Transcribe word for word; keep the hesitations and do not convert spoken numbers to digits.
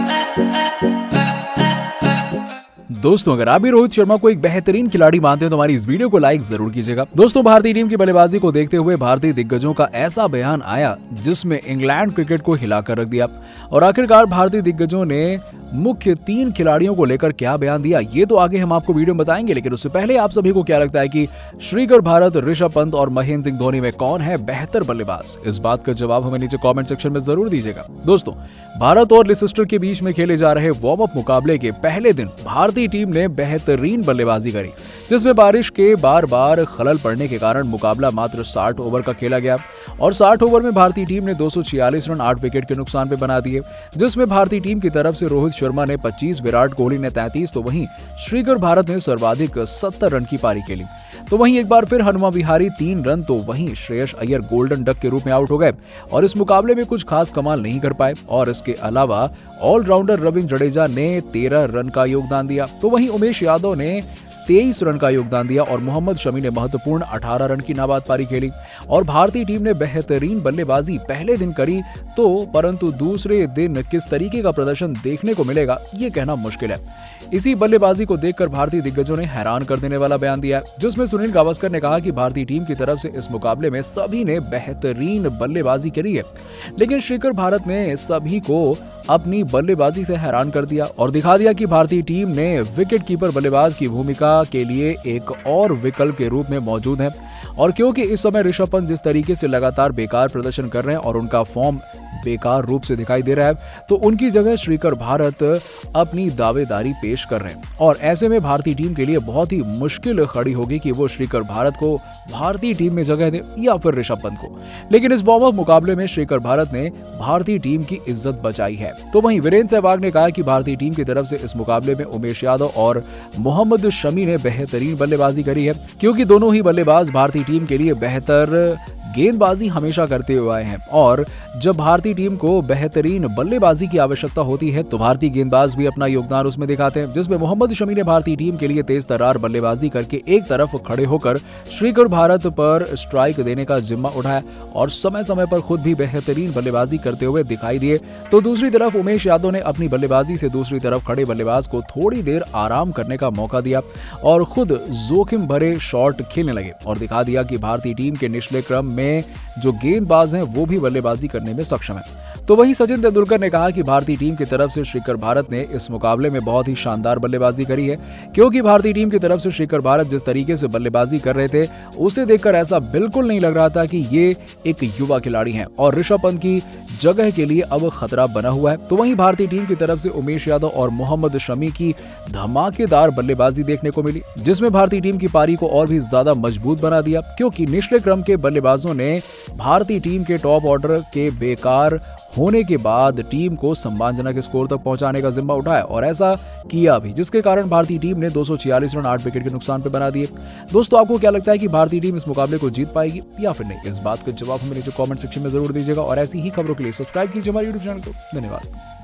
दोस्तों, अगर आप भी रोहित शर्मा को एक बेहतरीन खिलाड़ी मानते हैं तो हमारी इस वीडियो को लाइक जरूर कीजिएगा। दोस्तों, भारतीय टीम की बल्लेबाजी को देखते हुए भारतीय दिग्गजों का ऐसा बयान आया जिसमें इंग्लैंड क्रिकेट को हिलाकर रख दिया। और आखिरकार भारतीय दिग्गजों ने मुख्य तीन खिलाड़ियों को लेकर क्या बयान दिया, ये तो आगे हम आपको वीडियो में बताएंगे। लेकिन उससे पहले आप सभी को क्या लगता है कि श्रीकर भारत, ऋषभ पंत और महेंद्र सिंह धोनी में कौन है बेहतर बल्लेबाज? इस बात का जवाब हमें नीचे कमेंट सेक्शन में जरूर दीजिएगा। दोस्तों, भारत और लिसेस्टर के बीच में खेले जा रहे वार्म अप मुकाबले के पहले दिन भारतीय टीम ने बेहतरीन बल्लेबाजी करी, जिसमें बारिश के बार बार खलल पड़ने के कारण मुकाबला मात्र साठ ओवर का खेला गया। और साठ ओवर में भारतीय टीम ने दो सौ छियालीस रन आठ विकेट के नुकसान पे बना दिए, जिसमें भारतीय टीम की तरफ से रोहित शर्मा ने पच्चीस, विराट कोहली ने तैंतीस, तो वहीं श्रीकर भारत ने सर्वाधिक सत्तर रन की पारी खेली। तो वहीं एक बार फिर हनुमा विहारी तीन रन, तो वहीं श्रेयस अय्यर गोल्डन डक के रूप में आउट हो गए और इस मुकाबले में कुछ खास कमाल नहीं कर पाए। और इसके अलावा ऑलराउंडर रविंद्र जडेजा ने तेरह रन का योगदान दिया, तो वहीं उमेश यादव ने तेईस रन का योगदान दिया और मोहम्मद शमी ने महत्वपूर्ण अठारह रन की नाबाद पारी खेली। और भारतीय टीम ने बेहतरीन बल्लेबाजी पहले दिन करी, तो परंतु दूसरे दिन किस तरीके का प्रदर्शन देखने को मिलेगा ये कहना मुश्किल है। इसी बल्लेबाजी को देखकर भारतीय दिग्गजों ने हैरान कर देने वाला बयान दिया, जिसमें सुनील गावस्कर ने कहा कि भारतीय टीम की तरफ से इस मुकाबले में सभी ने बेहतरीन बल्लेबाजी करी है, लेकिन श्रीकर भारत ने सभी को अपनी बल्लेबाजी से हैरान कर दिया और दिखा दिया कि भारतीय टीम ने विकेट कीपर बल्लेबाज की भूमिका के लिए एक और विकल्प के रूप में मौजूद है। और क्योंकि इस समय ऋषभ पंत जिस तरीके से लगातार बेकार प्रदर्शन कर रहे हैं और उनका फॉर्म बेकार रूप से दिखाई दे रहा है, तो उनकी जगह श्रीकर भारत अपनी दावेदारी पेश कर रहे हैं। और ऐसे में भारतीय टीम के लिए बहुत ही मुश्किल खड़ी होगी कि वो श्रीकर भारत को भारतीय टीम में जगह दे या फिर ऋषभ पंत को। लेकिन इस वार्म अप मुकाबले में श्रीकर भारत ने भारतीय टीम की इज्जत बचाई है। तो वहीं वीरेंद्र सहवाग ने कहा कि भारतीय टीम की तरफ से इस मुकाबले में उमेश यादव और मोहम्मद शमी ने बेहतरीन बल्लेबाजी करी है, क्योंकि दोनों ही बल्लेबाज भारतीय टीम के लिए बेहतर गेंदबाजी हमेशा करते हुए आए हैं। और जब भारतीय टीम को बेहतरीन बल्लेबाजी की आवश्यकता होती है तो भारतीय गेंदबाज भी अपना योगदान उसमें दिखाते हैं, जिसमें मोहम्मद शमी ने भारतीय टीम के लिए तेज तर्रार बल्लेबाजी करके एक तरफ खड़े होकर श्रीकर भारत पर स्ट्राइक देने का जिम्मा उठाया और समय समय पर खुद भी बेहतरीन बल्लेबाजी करते हुए दिखाई दिए। तो दूसरी तरफ उमेश यादव ने अपनी बल्लेबाजी से दूसरी तरफ खड़े बल्लेबाज को थोड़ी देर आराम करने का मौका दिया और खुद जोखिम भरे शॉट खेलने लगे और दिखा दिया कि भारतीय टीम के निचले क्रम में जो गेंदबाज हैं वो भी बल्लेबाजी करने में सक्षम है। तो वहीं सचिन तेंदुलकर ने कहा कि भारतीय टीम की तरफ से श्रीकर भारत ने इस मुकाबले में बहुत ही शानदार बल्लेबाजी करी है, क्योंकि भारतीय टीम की तरफ से श्रीकर भारत जिस तरीके से बल्लेबाजी कर रहे थे उसे देखकर ऐसा बिल्कुल नहीं लग रहा था कि ये एक युवा खिलाड़ी हैं और ऋषभ पंत की जगह के लिए अब खतरा बना हुआ है। तो वहीं भारतीय टीम की तरफ से उमेश यादव और मोहम्मद शमी की धमाकेदार बल्लेबाजी देखने को मिली, जिसमें भारतीय टीम की पारी को और भी ज्यादा मजबूत बना दिया, क्योंकि निचले क्रम के बल्लेबाजों ने भारतीय टीम के टॉप ऑर्डर के बेकार होने के बाद टीम को सम्मानजनक स्कोर तक पहुंचाने का जिम्मा उठाया और ऐसा किया भी, जिसके कारण भारतीय टीम ने दो सौ छियालीस रन आठ विकेट के नुकसान पे बना दिए। दोस्तों, आपको क्या लगता है कि भारतीय टीम इस मुकाबले को जीत पाएगी या फिर नहीं? इस बात का जवाब हमें नीचे कमेंट सेक्शन में जरूर दीजिएगा और ऐसी ही खबरों के लिए सब्सक्राइब कीजिए हमारे यूट्यूब चैनल को। धन्यवाद।